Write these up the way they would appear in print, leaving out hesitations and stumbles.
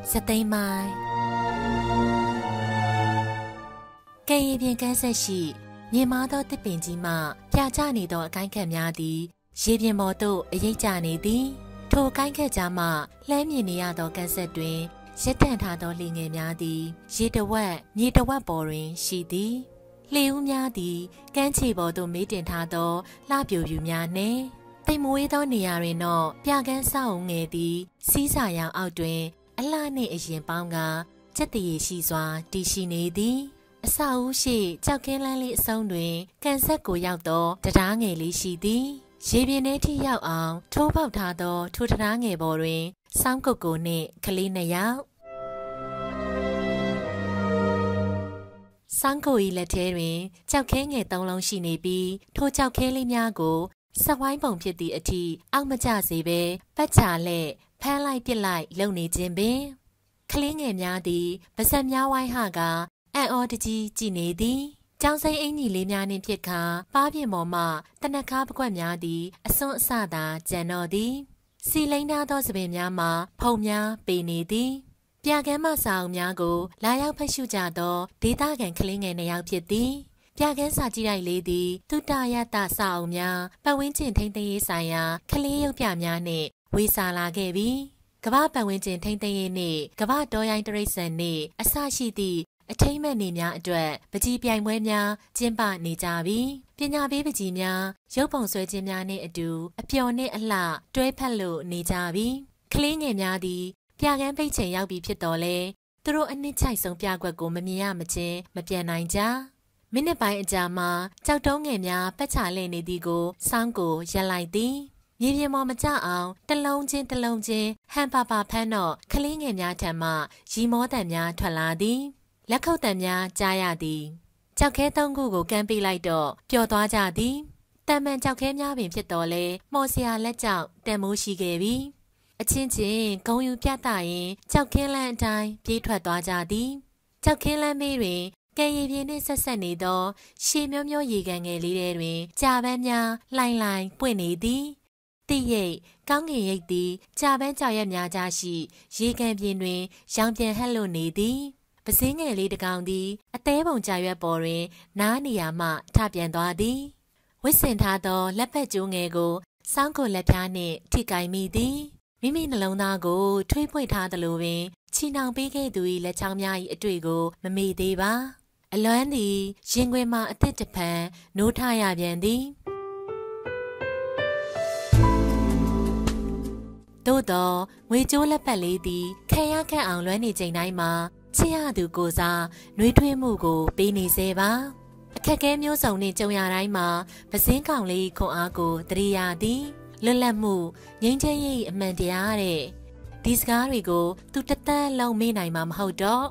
စသိမ်းမိုင်းကဲ့ရဲ့ပြင်ကန်းဆက်ရှိမြင်မာသောတစ်ပင်ကြီးမှပြကျနေသောအကိုင်းခတ်များသည်ရေပြင်ပေါ်သို့အရိပ်ကျနေသည်ထိုအကိုင်းခတ်ကြားမှလှမ်းမြင်နေရသောကန်းဆက်တွင်ရစ်တန့်ထားသောလေငယ်များသည်ရေတဝက်မြေတဝက်ပေါ်တွင်ရှိသည်လှေဦးများသည်ကမ်းခြေပေါ်သို့မေးတင်ထားသောလှပြိုပြူများနှင့်တိမ်မွေးသောနေရာတွင်တော့ပြကန်းဆောက်ငယ်သည်စီးစာရောင်အောက်တွင်အလှနှင့်အရင်ပေါင်းကချက်တရည်ရှိစွာတည်ရှိနေသည်အဆောက်အဦရှိကြောက်ကင်းလန်းလေးအဆုံးတွင်ကန်ဆက်ကိုရောက်သောတရားငယ်လေးရှိသည်ရေပြင်ထဲထိရောက်အောင်ထိုးပေါက်ထားသောထိုတရားငယ်ပေါ်တွင်စောင်းကုတ်ကိုနှင့်ကလေးနှစ်ယောက်စောင်းကို၏လက်ထဲတွင်ကြောက်ခဲငယ်သုံးလုံးရှိနေပြီးထိုကြောက်ခဲလေးများကိုစဝိုင်းပုံဖြစ်သည့်အထိအောက်မကျစေဘဲပတ်ချလက်ဖမ်းလိုက်ပစ်လိုက်လုပ်နေခြင်းပင်ကလေးငယ်များသည်ပါဇက်များဝိုင်းဟကအံ့ဩတကြီးကြည်နေသည်ကျောင်းစိမ်းအင်ကြီးလေးများနှင့်ဖြစ်ခါပါးပြင်ပေါ်မှတနခါပကွက်များသည်အစွန်းအစသာကျန်တော်သည်စီလိန်ထားသောစပင်များမှာဖုံများပေနေသည်ပြကန်းမစာအုပ်များကိုလာရောက်ဖတ်ရှုကြသောဒေသခံကလေးငယ်နှစ်ယောက်ဖြစ်သည်ပြကန်းစာကြည့်လိုက်လေးသည်တုတရတစာအုပ်များပတ်ဝန်းကျင်ထိန်းသိမ်းရေးဆိုင်ရာကလေးရုပ်ပြများနှင့်ဝေစာလာခဲ့ပြီကမ္ဘာပတ်ဝန်းကျင်ထိန်းသိမ်းရေးနှင့်ကမ္ဘာတော်ရိုင်းတရိတ်ဆန်နှင့်အစရှိသည့်အထိမ့်မဲ့နေများအတွက်ပကြီးပြိုင်ပွဲများကျင်းပနေကြပြီပညာပေးပကြီးများရုပ်ပုံဆွဲခြင်းများနှင့်အတူအပျော်နှင့်အလှတွဲဖက်လို့နေကြပြီကလေးငယ်များသည်ပြကန်းပိတ်ချိန်ရောက်ပြီဖြစ်တော်လဲသူတို့အနှစ်ချိုက်ဆုံးပြကွက်ကိုမမြင်ရမချင်းမပြန်နိုင်ကြမိနစ်ပိုင်းအကြာမှာကြောက်တုံးငယ်များပတ်ချလဲနေသည်ကိုစောင်းကိုရက်လိုက်သည်မြေပြင်ပေါ်မကျအောင်တလုံးချင်းဟန်ပါဖမ်းတော့ကလေးငယ်များထံမှရီမောတံများထွက်လာသည်လက်ခုပ်တံများကြားရသည်ကြောက်ခဲသုံးခုကိုကမ်းပေးလိုက်တော့ပျော်သွားကြသည်တန်မှန်ကြောက်ခဲများပင်ဖြစ်တော်လဲမော်စရာလက်ကြောက်တန်မိုးရှိခဲ့ပြီအချင်းချင်းဂုံယူပြသရင်ကြောက်ခင်းလန်းအတိုင်းပြေးထွက်သွားကြသည်ကြောက်ခင်းလန်းမေးတွင်ကဲရီပြင်းနှင့်ဆက်နေသောရှည်မျောရေကန်ငယ်လေးတွင်ကြာပန်းများလှိုင်ပွင့်နေသည်တိရိတ်ကောင်းကင်ရိတ်သည်ကြာပန်းကြောက်ရက်များကြားရှိရေကန်ပြင်တွင်ရောင်ပြန်ဟပ်လွန်နေသည်ပစင်းငယ်လေးတစ်ကောင်သည်အသေးပုံကြာရွက်ပေါ်တွင်နားနေရာမှထပြန်သွားသည်ဝစ်စင်ထားသောလက်ဖက်ကျိုးငယ်ကိုစောင်းကိုလက်ပြားနှင့်ထိကိုင်မိသည်မိမိနှလုံးသားကိုထွေးပွေထားသလိုပင်ချီနှောင်ပေးခဲ့သူ၏လက်ချောင်းများ၏အတွေ့ကိုမမေ့သေးပါအလွမ်းသည်ရင်ခွင်မှအသစ်တစ်ဖန်နိုးထရပြန်သည်သို့သောငွေကြိုးလက်ပတ်လေးသည်ခံရခန့်အောင်လွမ်းနေချိန်တိုင်းမှာချစ်ရသူကိုစားနှွေးထွေးမှုကိုပေးနေစေပါအခက်အခဲမျိုးစုံနှင့်ကြုံရတိုင်းမှာပစင်းကောင်လေးခွန်အားကိုတရိယာသည်လွတ်လပ်မှုငြိမ်းချမ်းရေးအမှန်တရားတဲ့ဒီစကားတွေကိုသူတသက်လုံးမေ့နိုင်မှာမဟုတ်တော့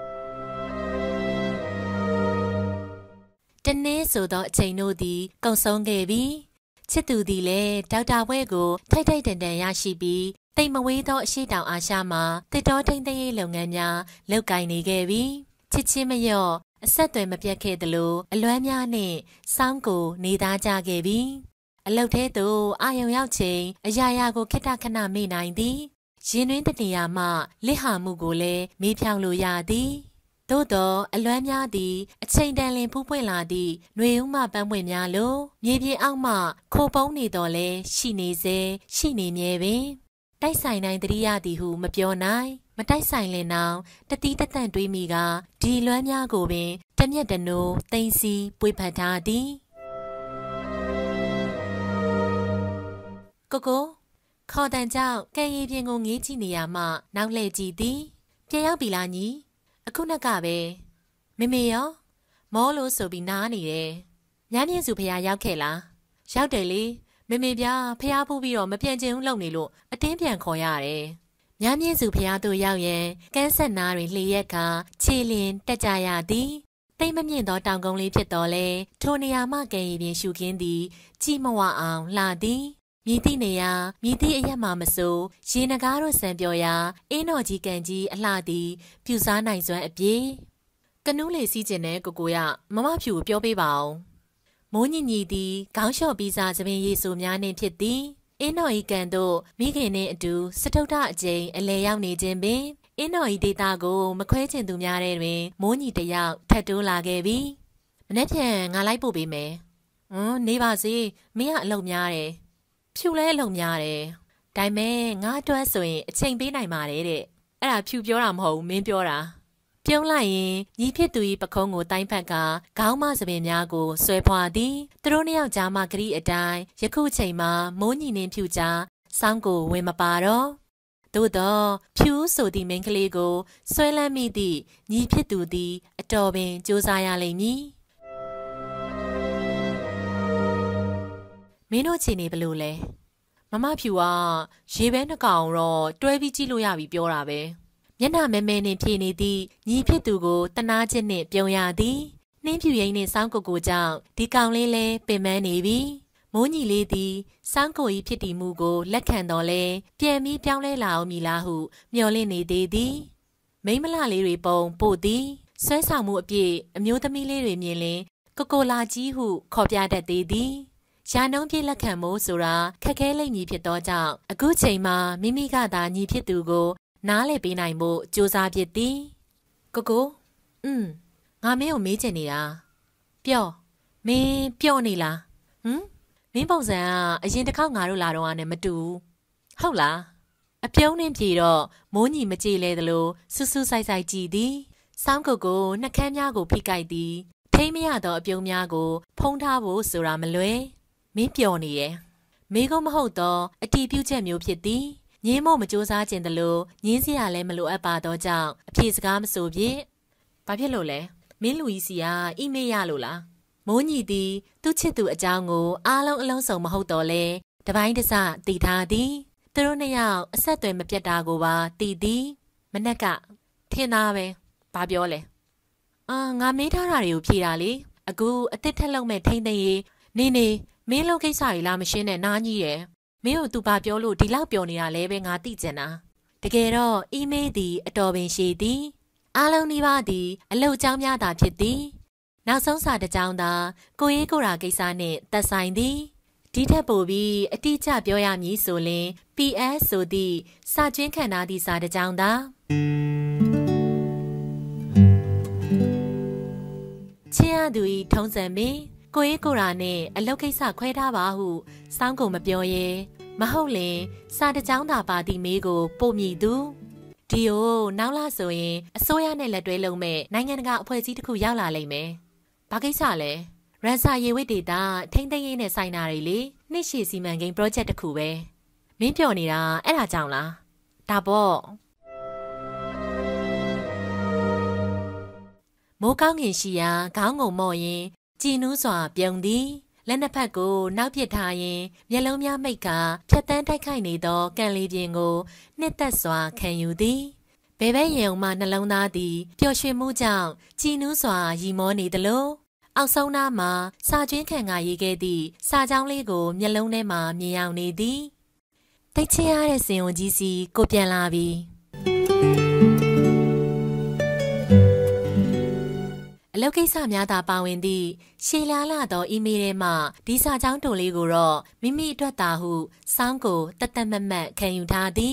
တနေ့ဆိုသောအချိန်တို့သည်ကုန်ဆုံးခဲ့ပြီချစ်သူသည်လည်းဒေါက်တာဘွဲကိုထိုက်တန်ရရှိပြီးတိမ်မဝေးသောအရှိတောင်အာရှမှာတစ်တော်ထိန်းသိမ်းရေးလုပ်ငန်းများလုပ်ကိုင်နေခဲ့ပြီချစ်ချင်းမလျော့အဆက်အသွယ်မပြတ်ခဲ့သလိုအလွမ်းများနှင့်စောင်းကိုနေသားကြခဲ့ပြီအလုတ်ထဲသို့အာယုံရောက်ချိန်အရာရာကိုခိတခဏမေ့နိုင်သည်ရင်တွင်တနေရာမှလစ်ဟာမှုကိုလည်းမေးဖြောင်းလို့ရသည်သို့သောအလွမ်းများသည်အချိန်တန်လင်ဖူးပွင့်လာသည့်ຫນွေဦးမှပန်းပွင့်များလိုမြေပြင်အောက်မှခိုပုံးနေတော်လဲရှိနေစေရှိနေမြဲပင်တိုက်ဆိုင်နိုင်တရိယာသည်ဟုမပြောနိုင်မတိုက်ဆိုင်လင်နောင်တတိတတန့်တွေးမိကဒီလွမ်းများကိုပင်တမျက်တနိုးသိမ့်စီပွေဖတ်ထားသည်ကိုခေါ်တန်ကြောင့်ကဲရီပြင်ကိုငေးကြည့်နေရမှနောက်လှည့်ကြည့်သည်ပြန်ရောက်ပြီလားညီအခုနကပဲမေရောမောလို့ဆိုပြီးနားနေတယ်ညမြင့်စုဖះရောက်ခဲ့လားရောက်တယ်လေမေပြဖះဖူးပြီးတော့မပြန်ချင်ဘူးလုံနေလို့အတင်းပြန်ခေါ်ရတယ်ညမြင့်စုဖះတို့ရောက်ရင်ကန်းဆက်နားတွင်လှည့်ရက်ကခြေလင်တက်ကြရသည်တိမ်မမြင့်သောတောင်ကုန်းလေးဖြစ်တော်လဲထိုနေရာမှကဲရီပြင်ရှုခင်းသည်ကြည်မဝအောင်လာသည်မြည်သည့်နေရာမြည်သည့်အရက်မှမစိုးရေနဂါးတို့ဆံပြော်ရာအင်းတော်ကြီးကန်ကြီးအလှသည်ပြူစားနိုင်စွမ်းအပြေကနူးလေစီးကျင်တဲ့ကိုရမမဖြူကိုပြောပေးပါဦးမိုးညင်ညီသည်ခေါင်းလျှော့ပြီးစားသပင်ရည်ဆိုများနှင့်ဖြစ်သည်အင်းတော်ဤကန်တို့မိခင်နှင့်အတူစတုဒ္ဒအကျိန်အလဲရောက်နေခြင်းပင်အင်းတော်ဤဒေတာကိုမခွဲချင်သူများတဲ့တွင်မိုးညီတယောက်ထပ်တိုးလာခဲ့ပြီမနေ့ပြန်ငါလိုက်ပို့ပေးမယ်နေပါစေမင်းကအလုပ်များတယ်ဖြူလဲအလုပ်များတယ်ဒါပေမဲ့ငါအတွက်ဆိုရင်အချိန်ပေးနိုင်ပါတယ်တဲ့အဲ့ဒါဖြူပြောတာမဟုတ်မင်းပြောတာပြုံးလိုက်ရင်ညီဖြစ်သူ၏ပခုံးကိုတိုင်းဖက်ကခေါင်းမစပင်များကိုဆွဲဖွာသည်သူတို့နှစ်ယောက်ကြားမှဂရီအတိုင်းယခုချိန်မှာမိုးညီနှင်းဖြူကြားစောင်းကိုဝင်မပါတော့သို့တော့ဖြူဆိုသည့်မိန်းကလေးကိုဆွဲလန်းမိသည့်ညီဖြစ်သူသည်အတော်ပင်ကြိုးစားရလိမ့်မည်မင်းတို့ချီနေဘလို့လဲမမဖြူကရေပဲနှကောင်တော့တွဲပြီးကြည့်လို့ရပြီပြောတာပဲမျက်နှာမဲမဲနဲ့ဖြေနေသည့်ညီဖြစ်သူကိုတနာချင်းနှင့်ပြုံးရသည်နှင်းဖြူရင်းနှင့်စောင်းကိုကိုကြောင့်ဒီကောင်လေးလဲပင်ပန်းနေပြီမိုးညီလေးသည်စောင်းကို၏ဖြစ်တည်မှုကိုလက်ခံတော်လဲပြန်ပြီးပြောင်းလဲလာအောင်မည်လားဟုမျှော်လင့်နေသေးသည်မိန်းမလှလေးတွေပုံပို့သည်ဆွဲဆောင်မှုအပြည့်အမျိုးသမီးလေးတွေမြင်လင်ကိုလာကြီးဟုခေါ်ပြတတ်သေးသည်ရာနှုန်းပြည့်လက်ခံမို့ဆိုတာခက်ခဲလိမ့်မည်ဖြစ်သောကြောင့်အခုချိန်မှာမိမိကသာညီဖြစ်သူကိုနားလည်ပေးနိုင်ဖို့ကြိုးစားဖြစ်သည်ကိုငါမင်းကိုမေးချင်နေတာပြောမင်းပြောနေလားမင်းပုံစံကအရင်တစ်ခေါက်ငါတို့လာတော့နဲ့မတူဟုတ်လားအပြုံးနှင်းပြေတော့မိုးညီမကြည့်လဲသလိုဆူဆူဆိုင်ဆိုင်ကြည့်သည်စောင်းကိုနှက်ခမ်းများကိုဖိကိုက်သည်ထိမ့်မရသောအပြုံးများကိုဖုံးထားဖို့ဆိုတာမလွယ်မင်းပျော်နေရဲ့မိကုံမဟုတ်တော့အတီးပြုတ်ချက်မျိုးဖြစ်သည်ငင်းမို့မစူးစားခြင်းတလို့ငင်းစရာလည်းမလိုအပ်ပါတော့ကြောင့်အဖြေစကားမဆိုဖြင့်ဘာဖြစ်လို့လဲမင်းလူကြီးစီကအီးမေးရလို့လားမိုးညီသည်သူ့ချစ်သူအကြောင်းကိုအားလုံးအလုံးစုံမဟုတ်တော့လဲတပိုင်းတစတည်ထားသည်သူတို့နှစ်ယောက်အဆက်အသွယ်မပြတ်တာကိုပါတည်သည်မနက်ကထင်သားပဲဘာပြောလဲငါမေးထားတာတွေကိုဖြေတာလေအခုအစ်စ်ထက်လုံးမဲ့ထိမ့်သိမ်းရေးနေမင်းလုံးကိစ္စကြီးလားမရှင်းနဲ့နားကြီးရယ်မင်းတို့သူဘာပြောလို့ဒီလောက်ပျော်နေတာလဲပဲငါသိကျင်တာတကယ်တော့အီးမေးသည်အတော်ပင်ရှည်သည်အားလုံးနီးပါးသည်အလုတ်အကြောင်းများသာဖြစ်သည်နောက်ဆုံးစာတစ်ကြောင်းသာကိုရေးကိုရာကိစ္စနှင့်သက်ဆိုင်သည်ဒီထက်ပိုပြီးအတိအကျပြောရမည်ဆိုရင် PS ဆိုသည့်စာကျွင်းခံထားသည့်စာတစ်ကြောင်းသာချစ်ရသူ၏ထုံးစံပင်ကိုရေးကိုရာနဲ့အလုတ်ကိစ္စခွဲထားပါဟုစောင်းကိုမပြောရဲမဟုတ်လင်စာတစ်ကြောင်းသာပါသည့်မေးကိုပို့မိသူဒီကိုနောက်လာဆိုရင်အစိုးရနဲ့လက်တွဲလုပ်မဲ့နိုင်ငံတကာအဖွဲ့အစည်းတစ်ခုရောက်လာလိမ့်မယ်။ဘာကိစ္စလဲ။ရန်စာရေဝိတ်ဒေတာထိမ့်သိမ်းရေးနဲ့ဆိုင်တာတွေလေနှစ်ရှည်စီမံကိန်း project တစ်ခုပဲ။မင်းပြောနေတာအဲ့ဒါကြောင့်လား။ဒါပေါ့။မိုးကောင်းငင်ရှိရာခေါင်းငုံမော့ရင်ကြည်နူးစွာပြုံသည်လက်နှစ်ဖက်ကိုနောက်ပစ်ထားရင်မျက်လုံးများမိတ်ကဖြတ်တန်းတိုက်ခိုက်နေသောကံလေးပြင်ကိုနှစ်သက်စွာခံယူသည်ဘဲဘဲရင်ုံမှနှလုံးသားသည်ပျော်ရွှင်မှုကြောင့်ကြည်နူးစွာရီမောနေသလိုအောက်ဆုံးနားမှာစာကျွင်းခံကရေးခဲ့သည့်စာကြောင်းလေးကိုမျက်လုံးထဲမှာမြင်ရောက်နေသည်တိတ်ချရတဲ့စင်ဝန်ကြီးစီကိုပြန်လာပြီအလုပ်ကိစ္စများသာပါဝင်သည့်ရှည်လားလာသောအီးမေးလ်ထဲမှဒီစာကြောင်းတိုလေးကိုတော့မိမိအတွက်သာဟုစောင်းကိုတတ်မတ်ခံယူထားသည်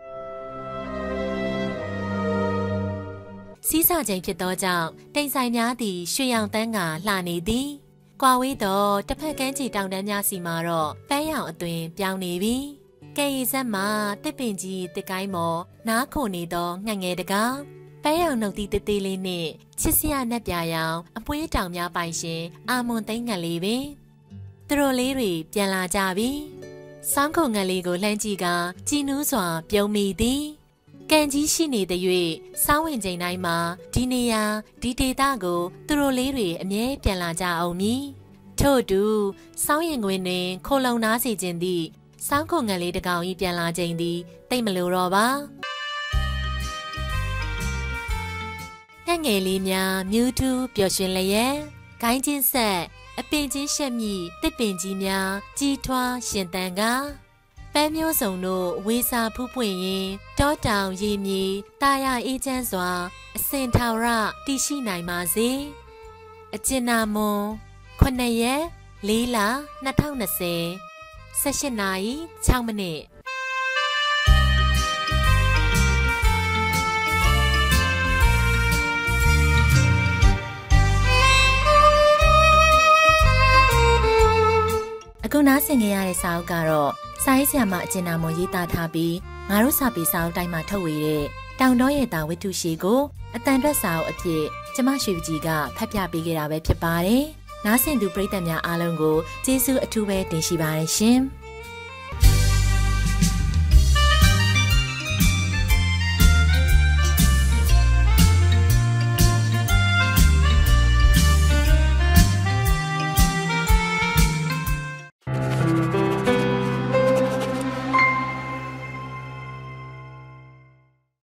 စီးစာချိန်ဖြစ်သောကြောင့်တိမ်ဆိုင်များသည်ရွှေရောင်တန်းကလှနေသည်ကွာဝေးသောတစ်ဖက်ကမ်းခြေတောင်တန်းများစီမှာတော့ပန်းရောင်အသွင်ပြောင်းနေပြီကဲရီဆက်မှာတစ်ပင်ကြီးတစ်ကိုင်းမော်နားခိုနေသောငှက်ငယ်တကားပန်းရောင်နှုတ်သီးတေးသေးလေးနှင့်ချစ်စရာနှက်ပြရောင်အပွေးတောင်များပိုင်ရှင်အာမွန်သိန်းငှက်လေးပင်သူတို့လေးတွေပြန်လာကြပြီစောင်းခုံငှက်လေးကိုလှမ်းကြည့်ကကြည်နူးစွာပြုံးမိသည်ကံကြီးရှိနေသည်၍စောင်းဝင်ချိန်တိုင်းမှာဒီနေရာဒီဒေသကိုသူတို့လေးတွေအမြဲပြန်လာကြအောင်မည်ထို့တူစောင်းရင်ခွင်တွင်ခိုလုံနားစေခြင်းသည့်စောင်းခုံငှက်လေးတစ်ကောင်ဤပြန်လာချိန်သည်တိတ်မလိုတော့ပါငှက်ငယ်လေးများမြူးထူးပျော်ရွှင်လျက်ဂိုင်းချင်းဆက်အပင်ချင်းရှက်မြည်တစ်ပင်ကြီးများကြီးထွားရှင်သန်ကပန်းမျိုးစုံတို့ဝေစာဖူးပွင့်ရင်တောတောင်ရေမြေတာယာအေးချမ်းစွာအစင်ထာဝရတည်ရှိနိုင်ပါစေအကျဉ်းနာမွန်9ရက်4လ2020 18နာရီ6မိနစ်နားဆင်ကြရတဲ့စာအုပ်ကတော့စာရေးဆရာမအကျဉ်းသားမရေးသားထားပြီးငါတို့စာပေစာအုပ်တိုင်းမှာထုတ်ဝေတဲ့တောင်တော်ရဲ့တာဝတ္ထုရှိကိုအတန်အတွက်စာအုပ်အဖြစ်ကျမရွှေပကြီးကဖတ်ပြပေးခဲ့တာပဲဖြစ်ပါတယ်။နားဆင်သူပရိသတ်များအားလုံးကိုကျေးဇူးအထူးပဲတင်ရှိပါတယ်ရှင်။